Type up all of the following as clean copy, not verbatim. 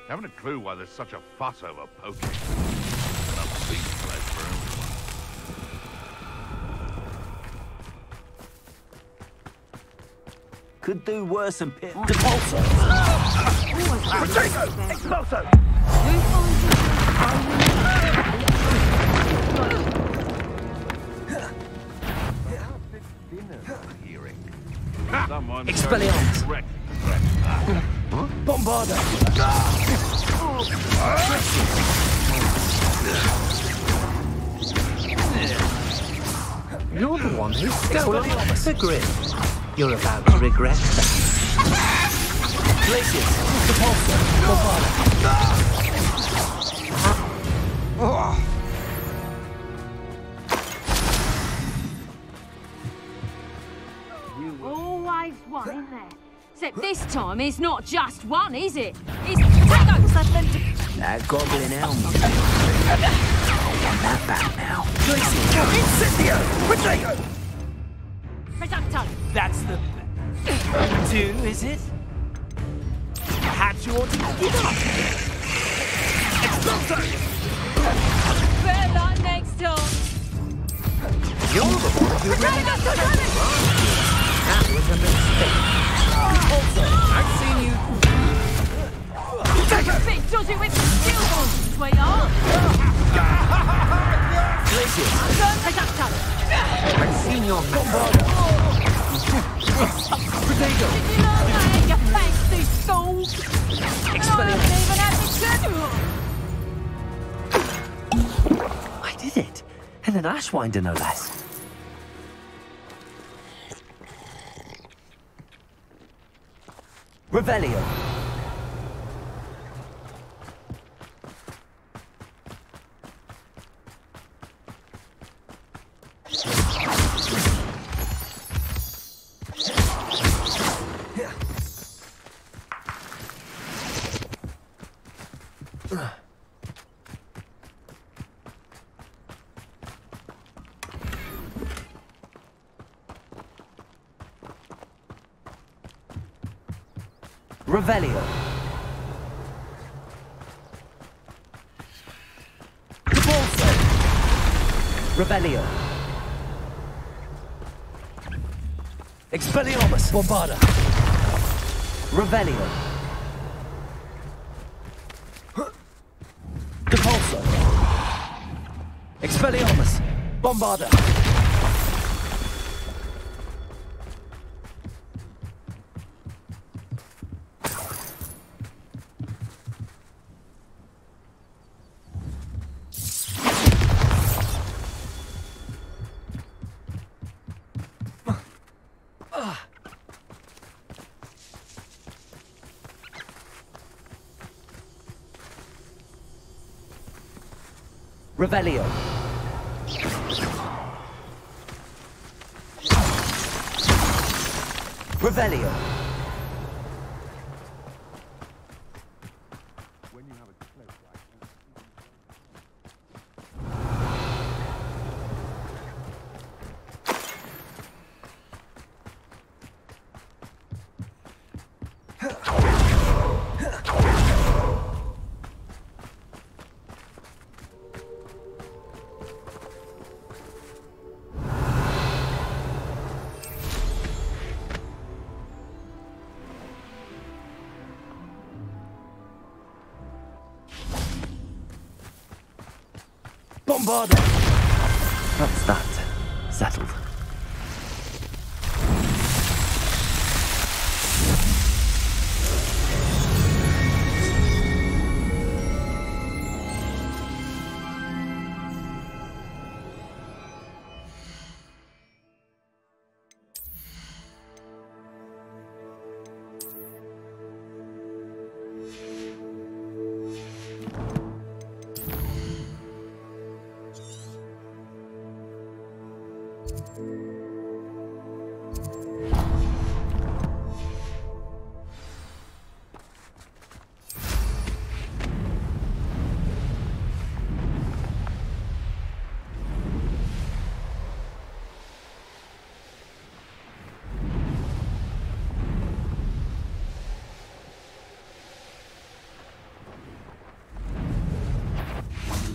Haven't a clue why there's such a fuss over poking. Enough beef flesh for everyone. Could do worse than Pip. Depulso! Potato! Expulso! Expelliarmus! Bombarda! You're the one who stole the grip. You're about to regret that. Glacius! Depulso! Bombarda! Always one in there. Except this time it's not just one, is it? It's potatoes that meant to... That goblin elm. On that back now. Incendio! Potato! Risotto. That's the... two, is it? Perhaps you ought to give up. Expulso! Better luck next time. You're the one who That was a mistake. Also, I've seen you... Take a bit dodgy with the steel one, sweetheart. Glacius! Risotto. I've seen your Bombarda! Potato! Did you know that you fancy school? Expelliarmus! Even had the I did it! And an Ashwinder, no less. Revelio. Revelio. Depulso. Revelio. Expelliarmus. Bombarda. Revelio. Depulso. Expelliarmus. Bombarda. Revelio. Revelio. Bombarda! That's that. Settled.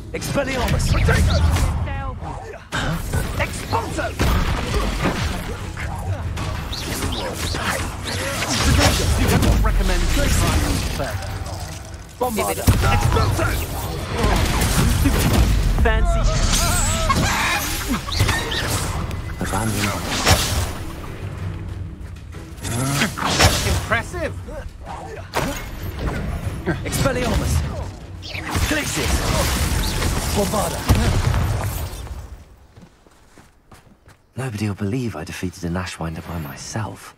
Expelliarmus! Potato! Expulso! You cannot recommend trying further. Bombarder! Expulso! Fancy. Abandon. Impressive. Expelliarmus! Glacis! Bombarder! Nobody will believe I defeated an Ashwinder by myself.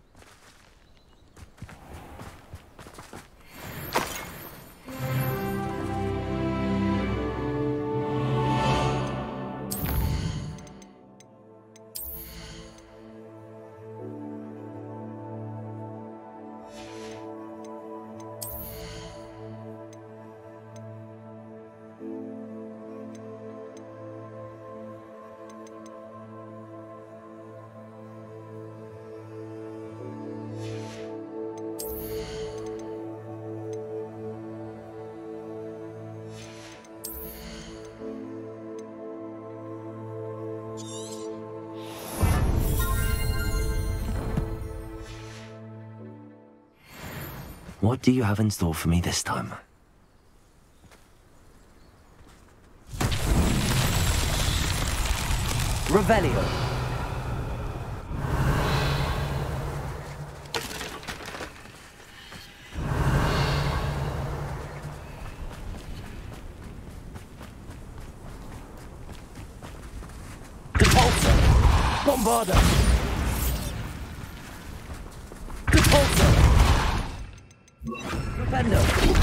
What do you have in store for me this time? Revelio! Depulso! Bombarder! Depulso! Propendo!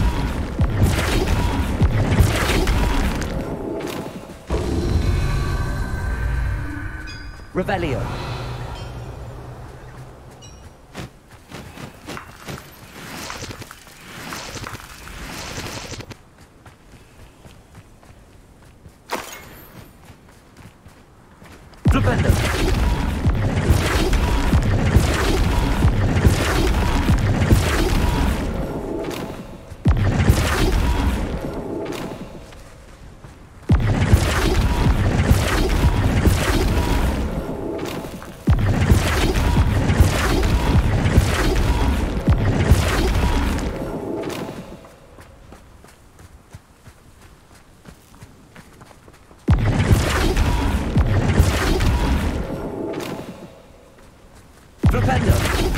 Revelio! Propendo! Propendo!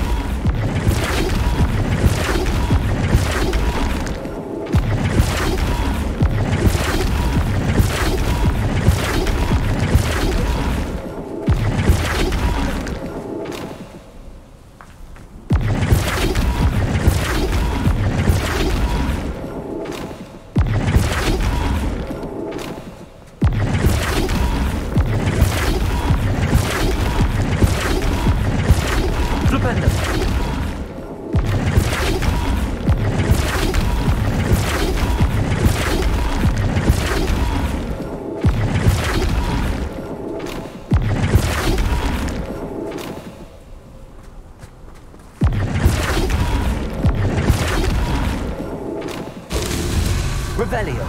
Revelio!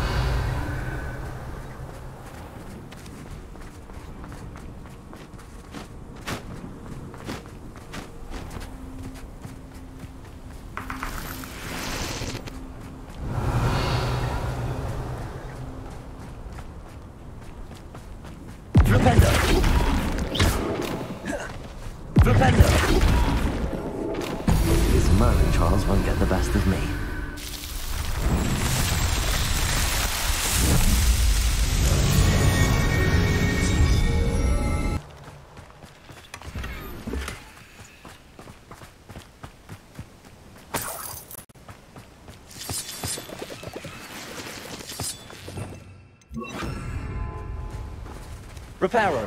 Propendo! Propendo! These Merlin trials won't get the best of me. Reparo!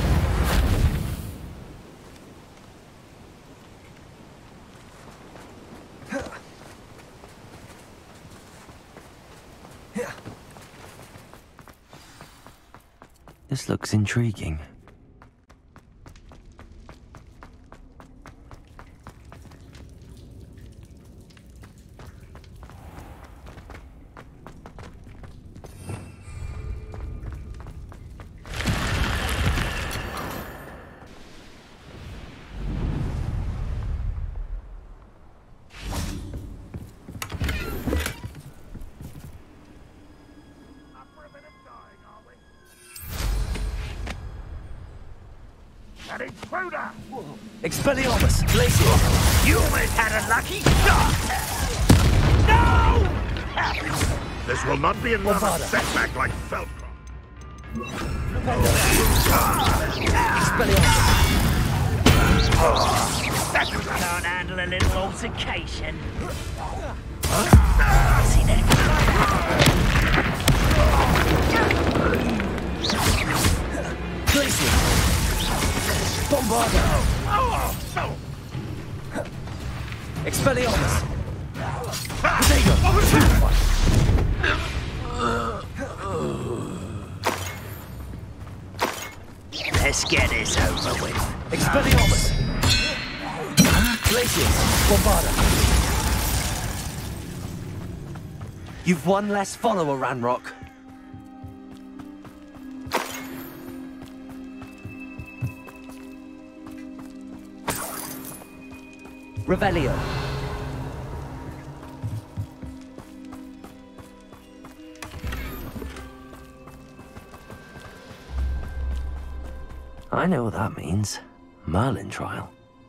This looks intriguing. intruder! Expelliarmus! Glacier! You almost had a lucky shot! No! This will not be another Bombarda. setback like Feldcroft. Expelliarmus! Can't handle a little altercation. See that? Glacier! Bombarda! Expelliarmus! Potato! Let's get this over with. Expelliarmus! Glacier! Bombarda! You've one less follower, Ranrock. Revelio. I know what that means. Merlin trial.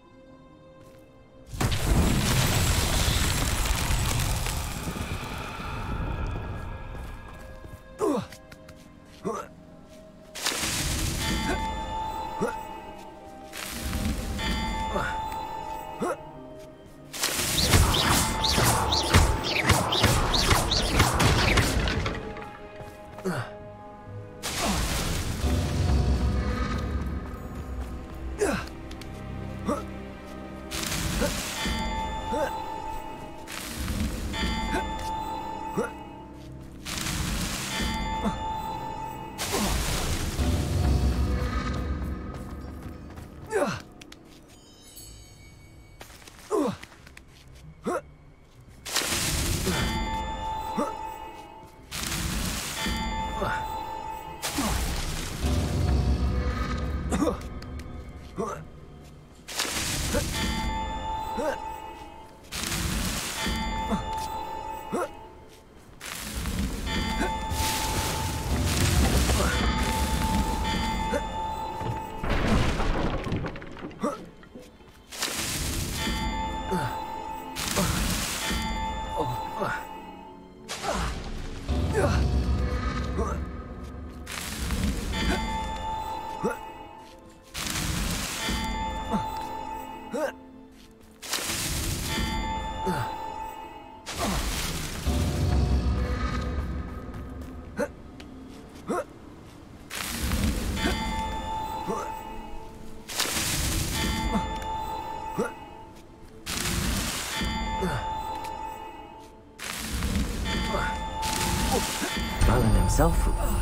Merlin himself.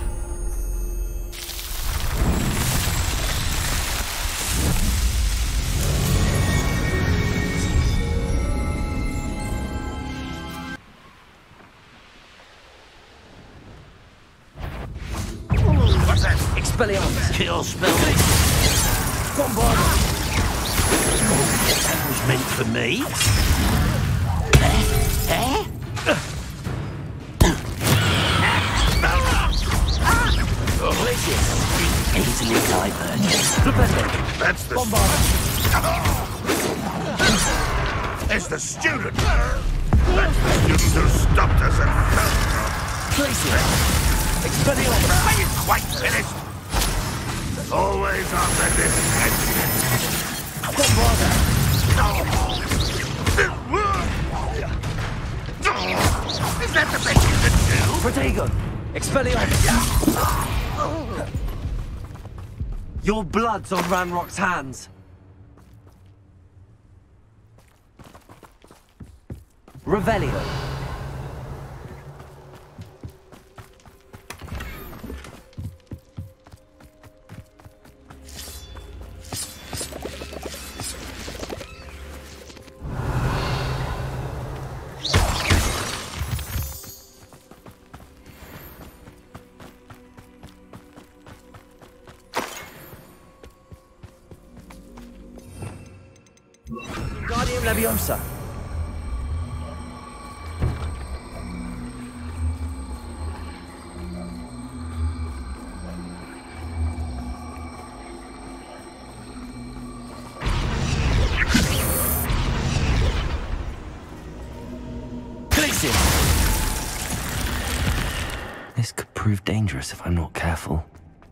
What's that? Expelliarmus! Kill spell. Bombard! That was meant for me. Easily diverted. That's the It's the student. That's the student who stopped us at Feldcroft. Glacier! Expelliarmus! Are you quite finished? Always after this incident. Bombarda! Is that the best you can do? Protego! Expelliarmus! Your blood's on Ranrock's hands. Revelio. Guardian Leviosa. Glacier. This could prove dangerous if I'm not careful.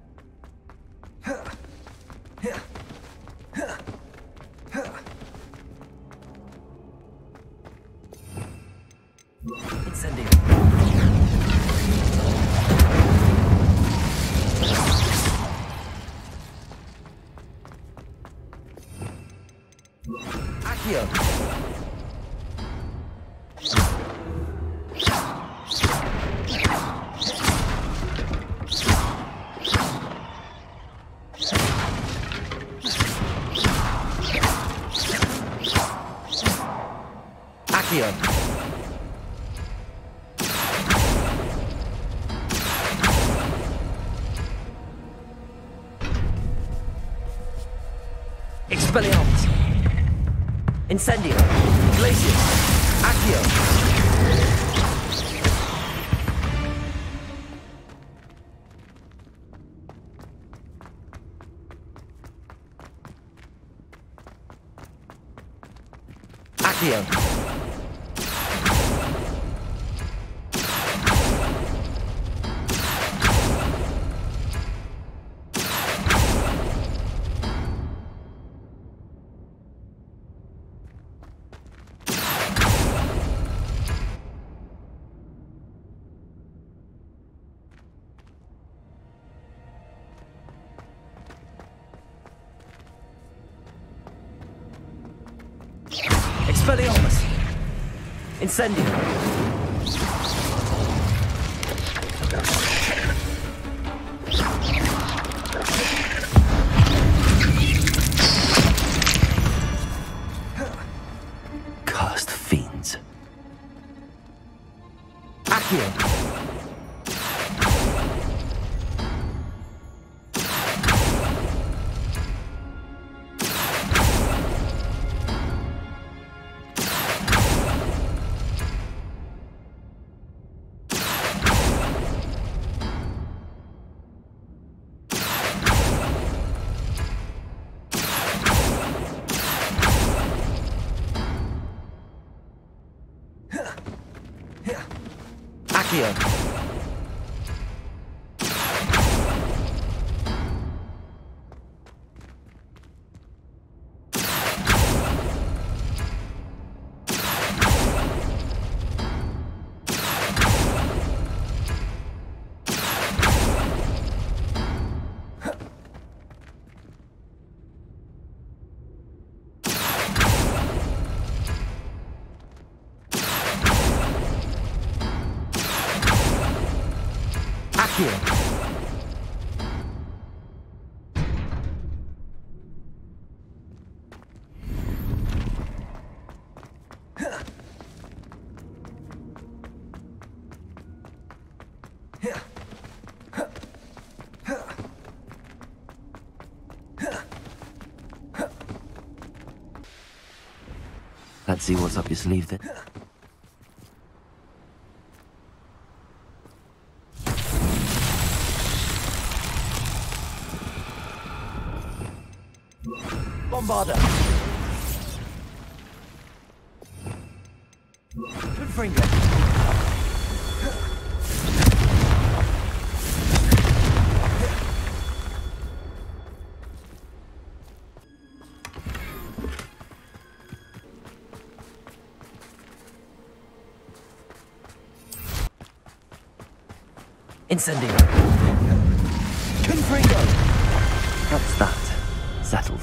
Incendio. Accio. Accio. Expelliarmus. Incendio. Glacier. Accio. Accio. Expelliarmus. Incendio. Cursed fiends. Accio. Accio. Accio. Let's see what's up your sleeve then. Bombarder. Confringo. Incendio. Confringo. That's that. Settled.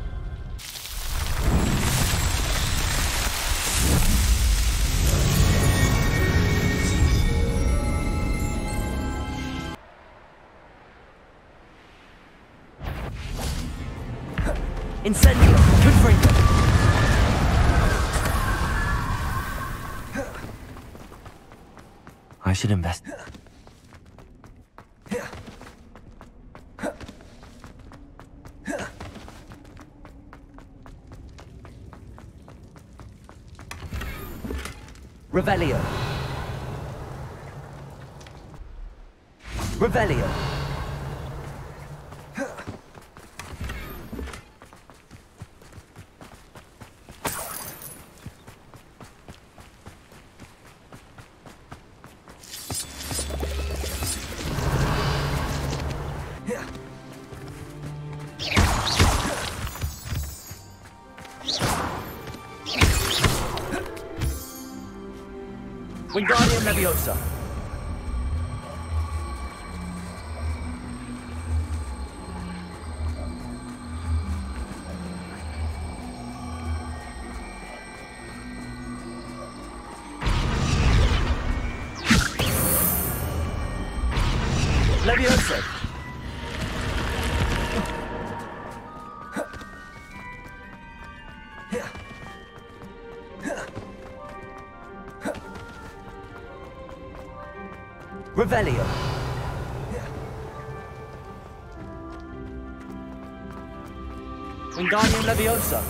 Incendio. Confringo. I should invest. Revelio. Revelio. Wingardium Leviosa. Leviosa. Revelio. Wingardium Leviosa.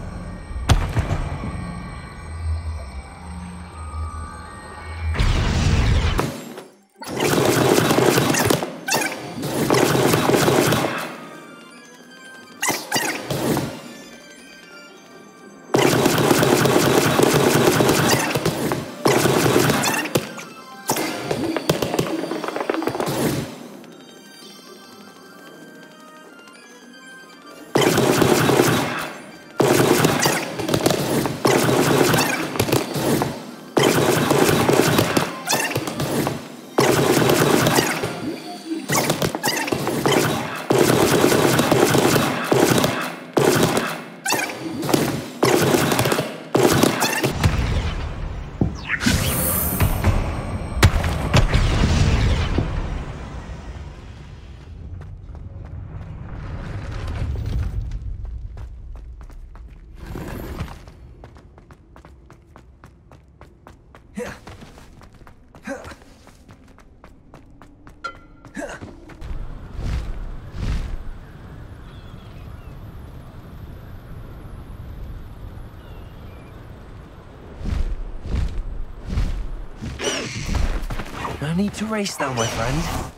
No need to race now, my friend.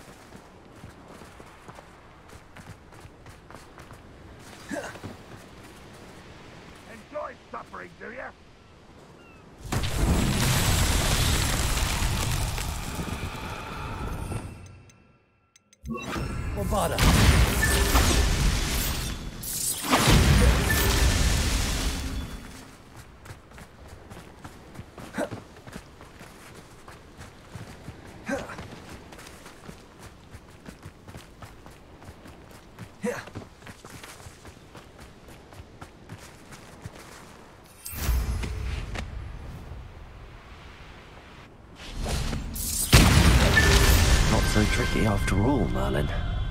Enjoy suffering, do you? Bombarda. Not so tricky after all, Merlin.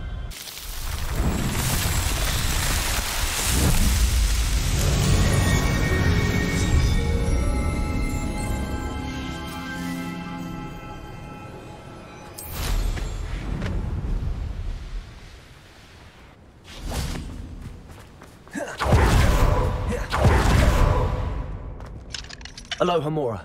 Aloha Mora.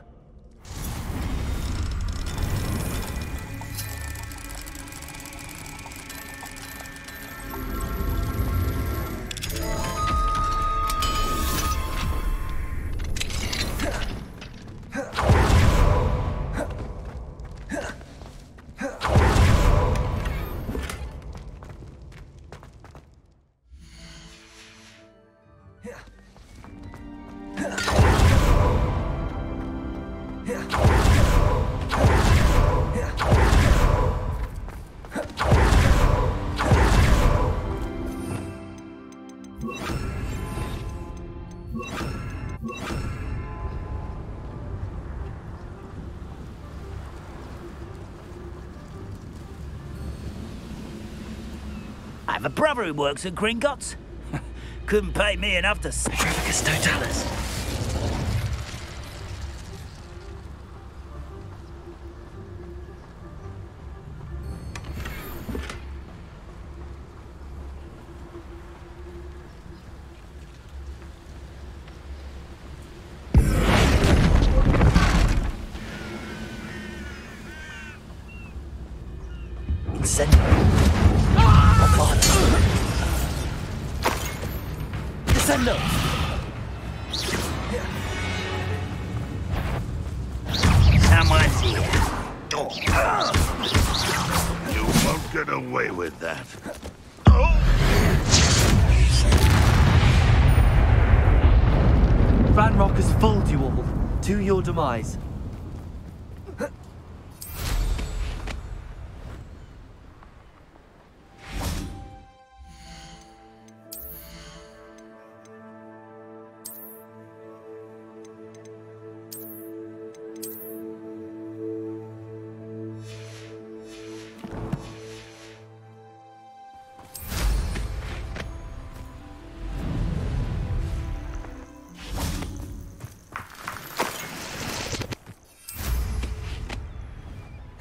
I have a brother who works at Gringotts. Couldn't pay me enough to... Petrificus totalis. Descendo! Someone's here. You won't get away with that. Ranrock has fooled you all. To your demise.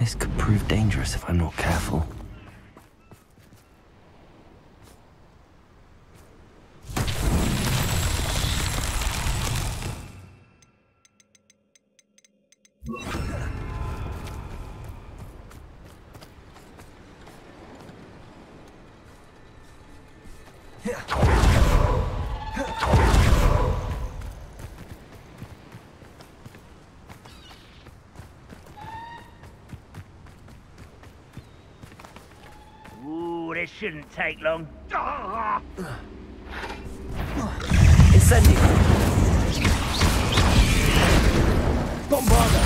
This could prove dangerous if I'm not careful. This shouldn't take long. Incendio! Bombarda!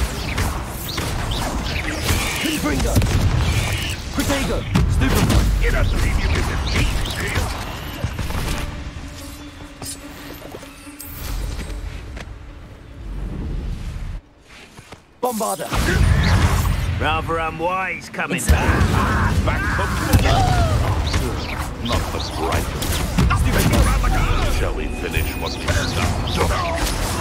Confringo! Protego! Stupefy! You don't believe you can defeat, do you? Bombarda! Rather unwise coming Back from not the brightest. Shall we finish what we've done?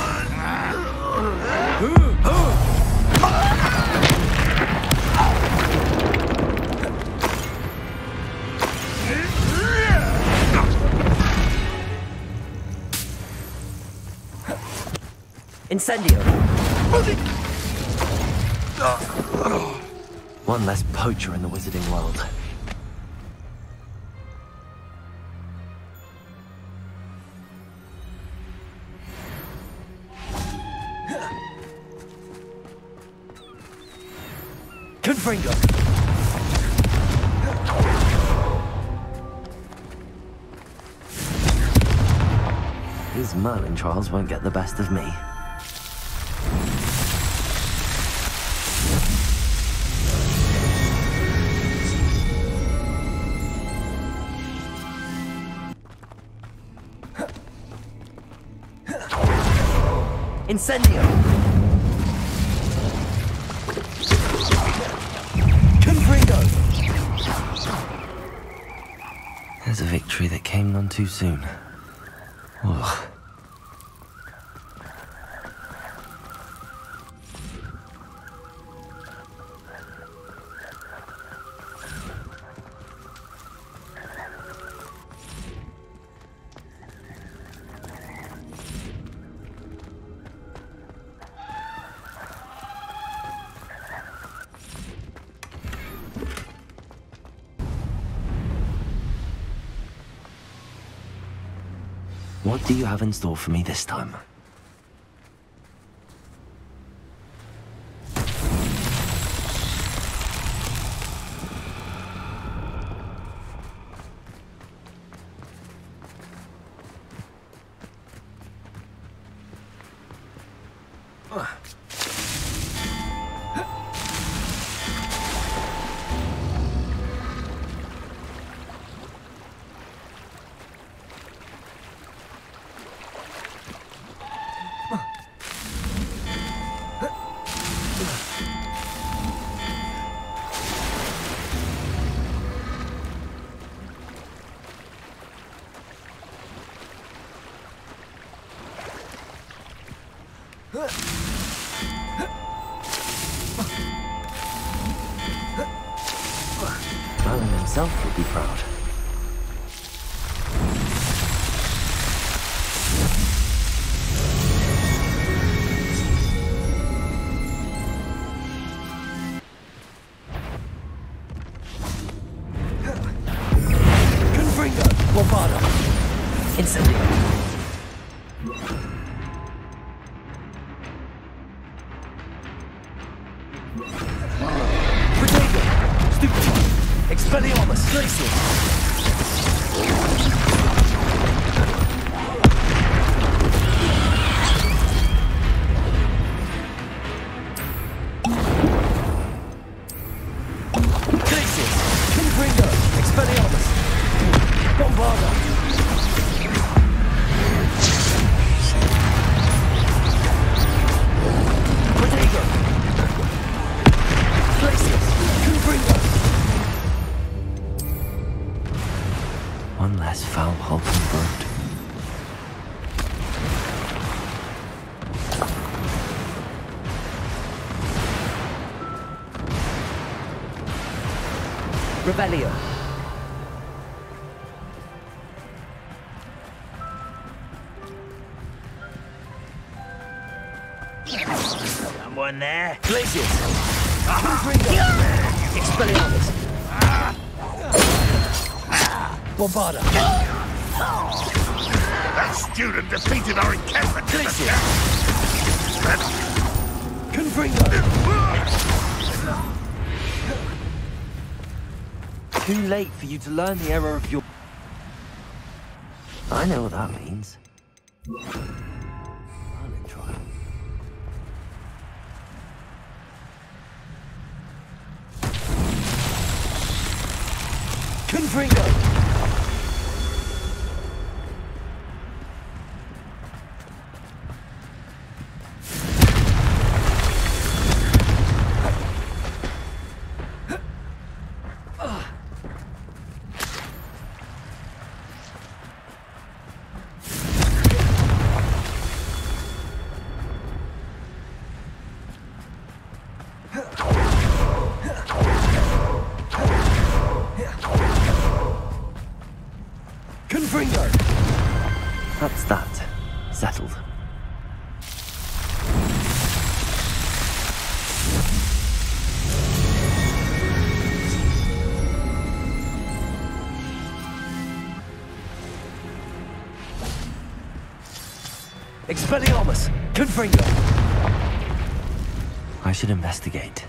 Incendio! One less poacher in the wizarding world. Confringo! These Merlin trials won't get the best of me. Incendio! Confringo! There's a victory that came none too soon. Ugh. What do you have in store for me this time? Merlin himself would be proud. Confringo! Bombarda! Incendio! Protego! Stupefy! Expelliarmus! Glacius! Glacius! Confringo! Expelliarmus! Bombarda! Protego! Glacius! Confringo! One less foul hulking bird. Revelio. Someone there? Glacius. Expelliarmus. Bombarda. That student defeated our encampment. Confringo. Too late for you to learn the error of your... I know what that means. Learning trial. Confringo. Confringo. That's that. Settled. Expelliarmus. Confringo. I should investigate.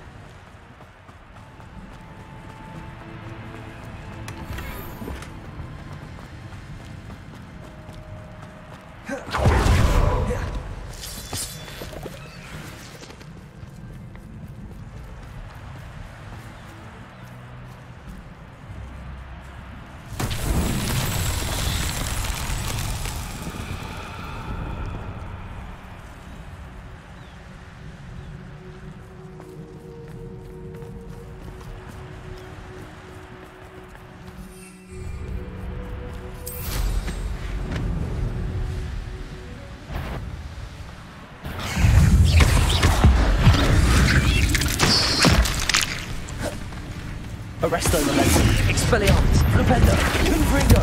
Arresto momentum. Expelliarmus. Flipendo. Confringo.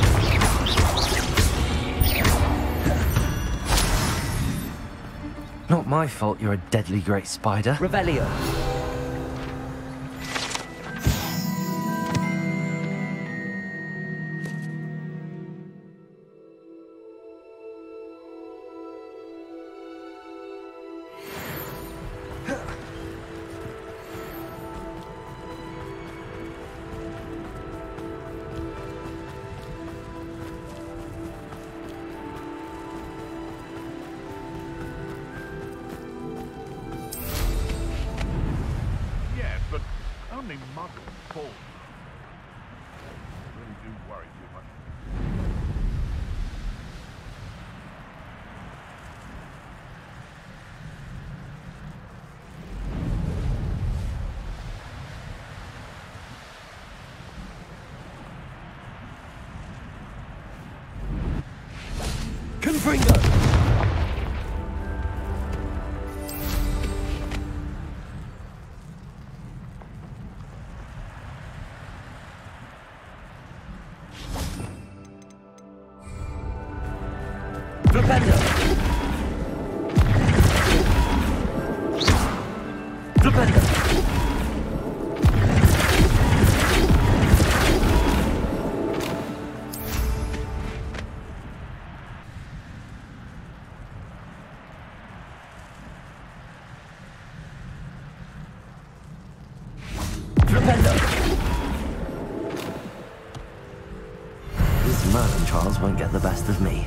Not my fault you're a deadly great spider. Revelio. Yes, but only muggles fall. Really do worry too much. Confringo. Flipendo. Flipendo. Flipendo. These Merlin trials won't get the best of me.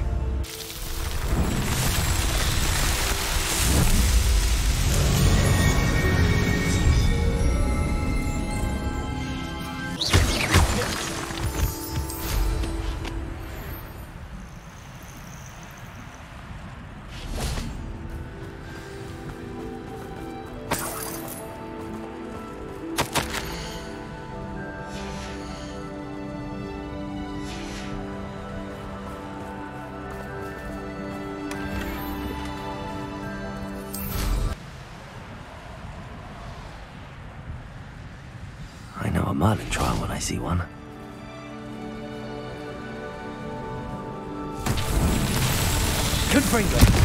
I know a Merlin trial when I see one. Confringo.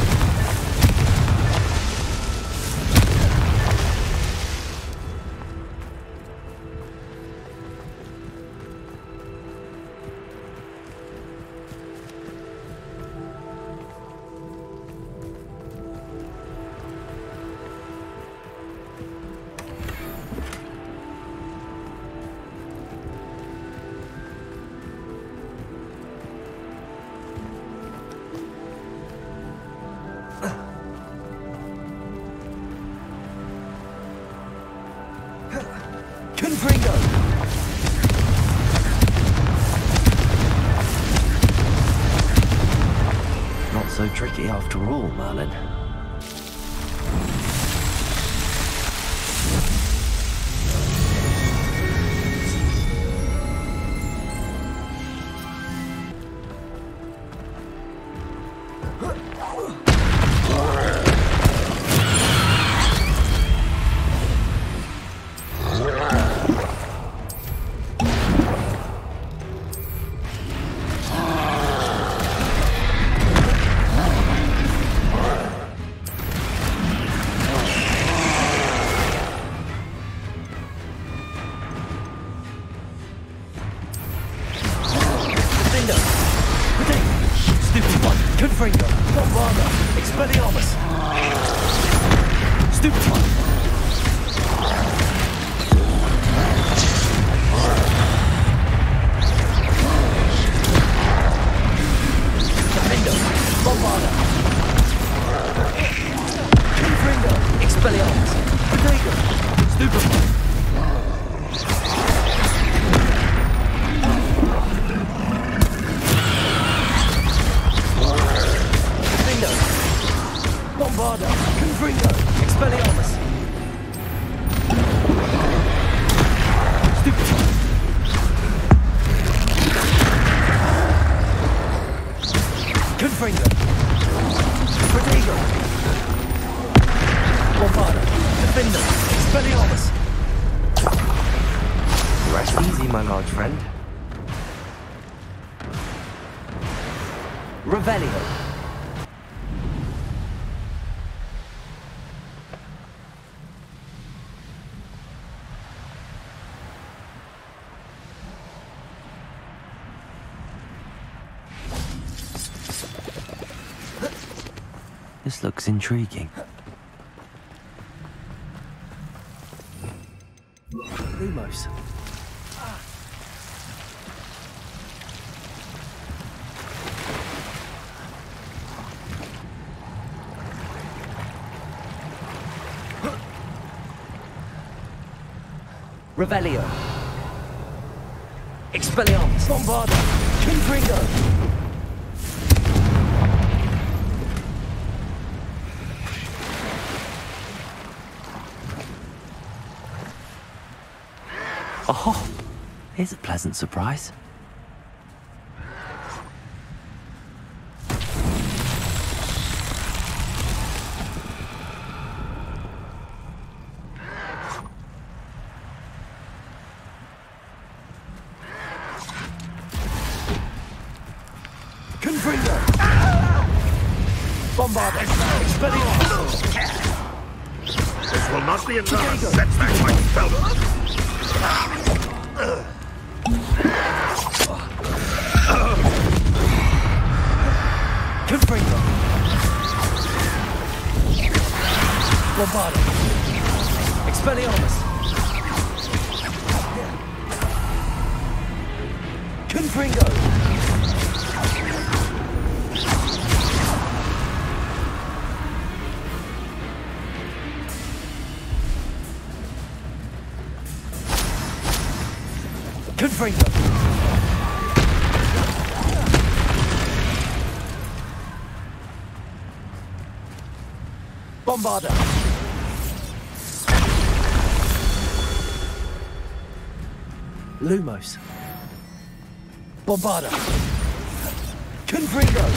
Not so tricky after all, Merlin. This looks intriguing. Lumos. Revelio. Expelliarmus. Bombarda. Confringo. Oh, here's a pleasant surprise. Confringo. Bombarda. Expelliarmus. This will not be a last setback, my fellow. Confringo. Bombarda. Expelliarmus. Confringo. Confringo. Bombarda. Lumos. Bombarda. Confringo.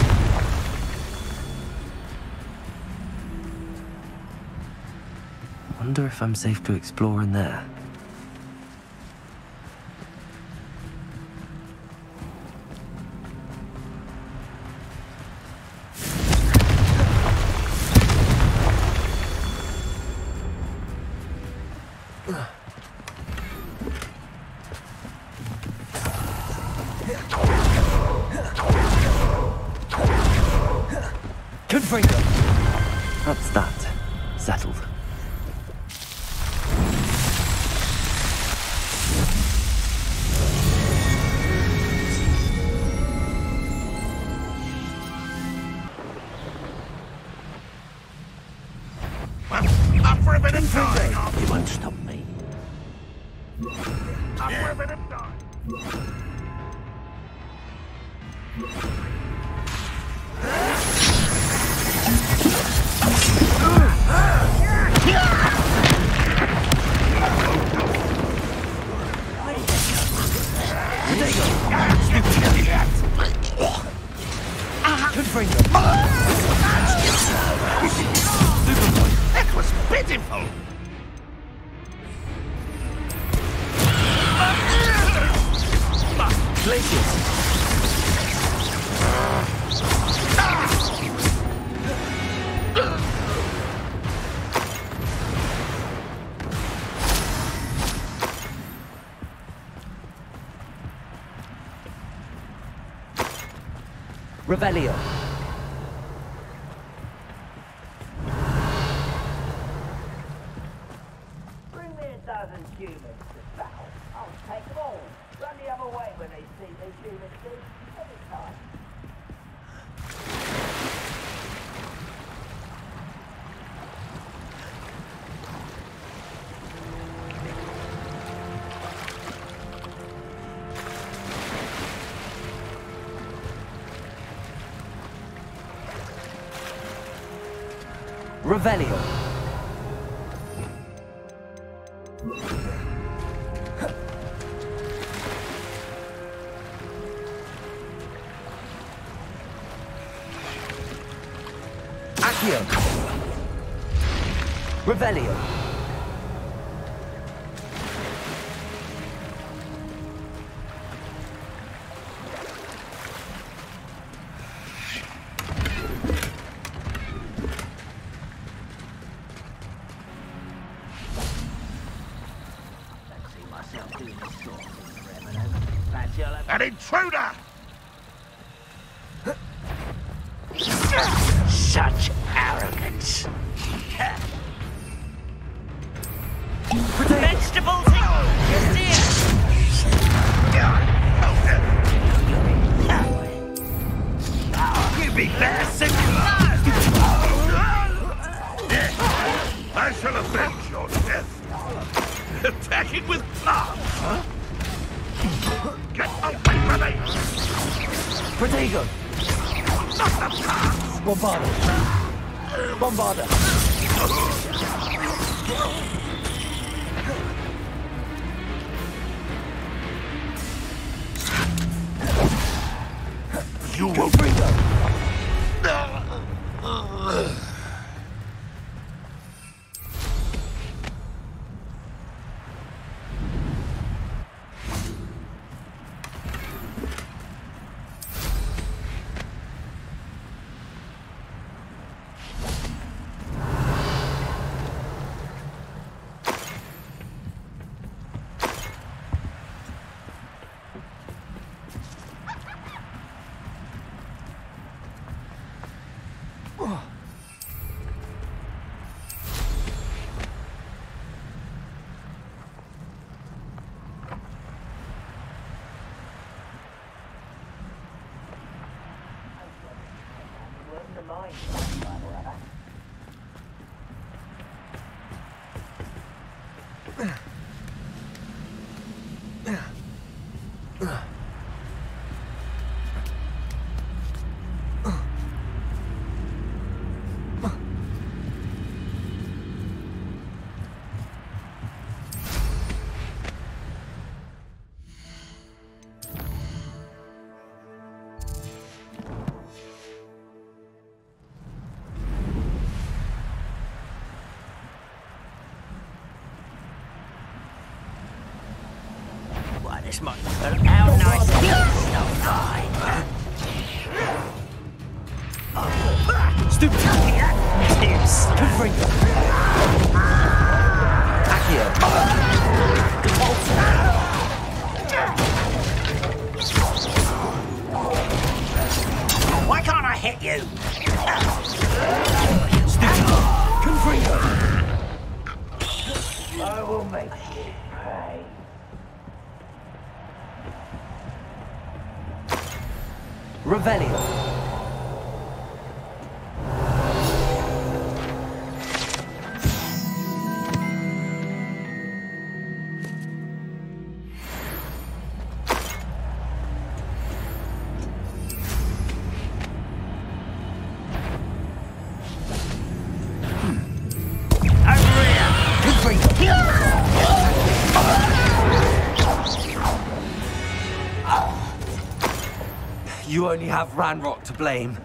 Wonder if I'm safe to explore in there. Confringo. That's that. Settled. Up for a bit of time. You won't stop me. Up for a bit of time. That was pitiful. Revelio. Bring me a dozen humans to battle. I'll take them all. Run the other way when they see these humans do. Every time. Revelio. Accio. Revelio. An intruder! Such arrogance. Vegetables just here. You be better sick. I shall avenge your death. Attacking with clubs, huh? Get away from me! Protego. Not the pass! Bombarda. Bombarda. You will bring them. This might how nice it is. So fine. Stupid. Tips. Confringo. Accio. We'll make you pay. Revelio. You only have Ranrock to blame.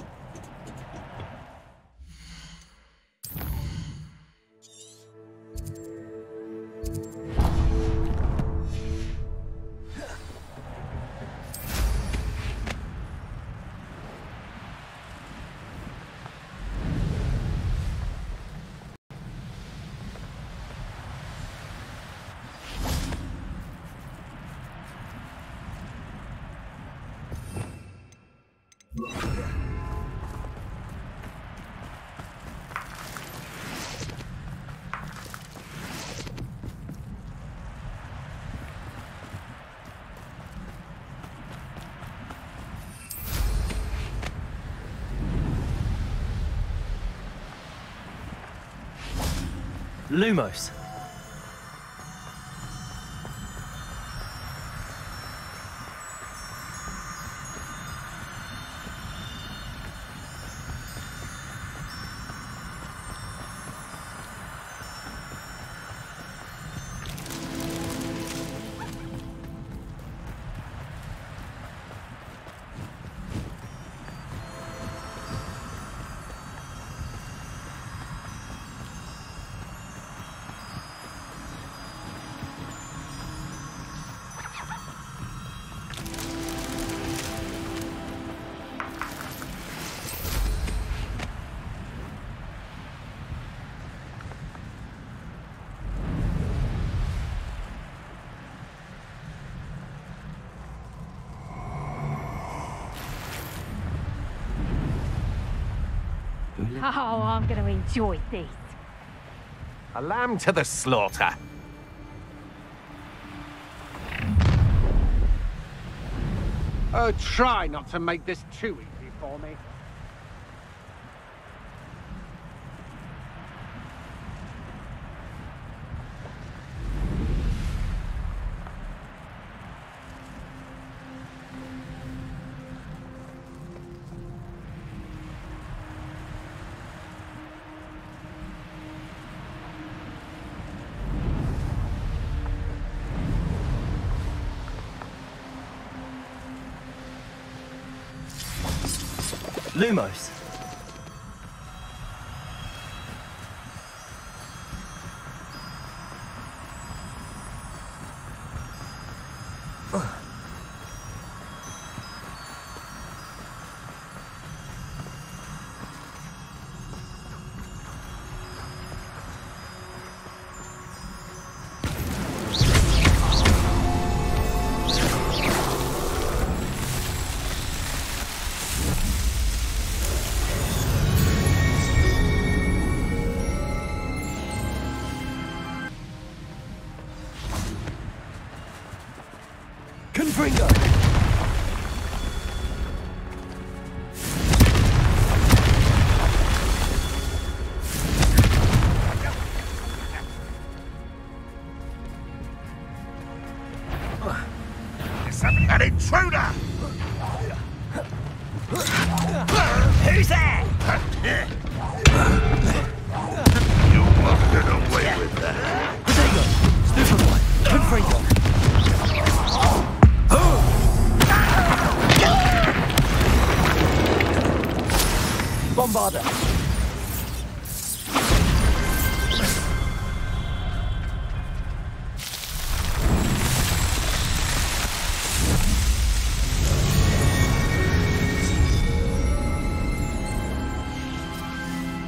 Lumos. Oh, I'm going to enjoy this. A lamb to the slaughter. Oh, try not to make this too easy for me. Lumos. Confringo! An intruder! Who's there? You must get away with that. Potato! Stupid one! Confringo! Bombarder!